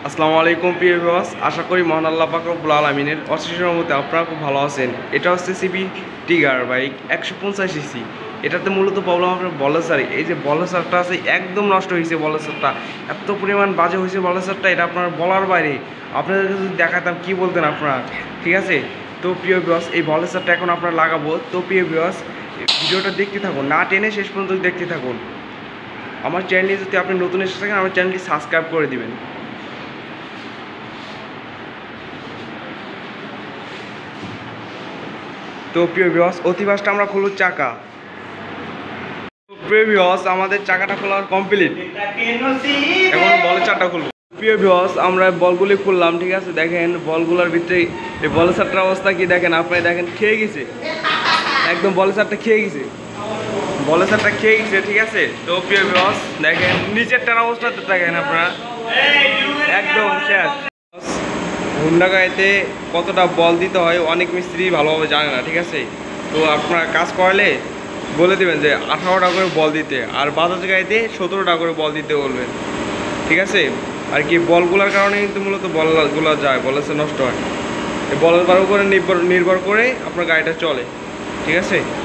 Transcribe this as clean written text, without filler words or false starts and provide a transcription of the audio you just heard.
আসসালামু আলাইকুম প্রিয় ভিউয়ার্স, আশা করি মহান আল্লাহ পাক রব্বুল আলামিনের অশেষ রহমতে আপনারা খুব ভালো আছেন। এটা হচ্ছে সিবি টিগার বাইক 150 সিসি। এটাতে মূলত প্রবলেম আপনার বলেসারে, এই যে বলেসারটা আছে একদম নষ্ট হয়েছে। বলেসারটা এত পরিমাণ বাজে হয়েছে বলেসারটা, এটা আপনার বলার বাইরে। আপনাদেরকে যদি দেখাতাম কি বলতেন আপনারা, ঠিক আছে? তো প্রিয় ভিউয়ার্স, এই বলেসারটা এখন আপনারা লাগাবো। তো প্রিয় ভিউয়ার্স, ভিডিওটা দেখতে থাকুন, না টেনে শেষ পর্যন্ত দেখতে থাকুন। আমার চ্যানেলে যদি আপনি নতুন এসে থাকেন, আমার চ্যানেলটি সাবস্ক্রাইব করে দিবেন। তো প্রিয় ভিউয়ার্স, অতিবাসটা আমরা খুলব চাকা। প্রিয় ভিউয়ার্স, আমাদের চাকাটা খোলা কমপ্লিট। এখন বলের চারটা খুলব। প্রিয় ভিউয়ার্স, আমরা বলগুলি খুললাম, ঠিক আছে? দেখেন বলগুলোর ভিতরে এই বলের চারটার অবস্থা কি দেখেন, আপনি দেখেন খেয়ে গেছে একদম, বলের চারটা খেয়ে গেছে, বলের চারটা খেয়ে গেছে, ঠিক আছে? তো প্রিয় ভিউয়ার্স, দেখেন নিচেরটার অবস্থা দেখেন আপনারা, একদম শেষ। হুন্ডা গাড়িতে কতটা বল দিতে হয় অনেক মিস্ত্রি ভালোভাবে জানে না, ঠিক আছে? তো আপনারা কাজ করালে বলে দেবেন যে 18টা করে বল দিতে, আর বাজাজ গাড়িতে 17টা করে বল দিতে বলবেন, ঠিক আছে? আর কি বলগুলোর কারণে কিন্তু মূলত বলগুলো যায়, বলেছে নষ্ট হয়। এই বলের উপরে নির্ভর করে আপনার গাড়িটা চলে, ঠিক আছে?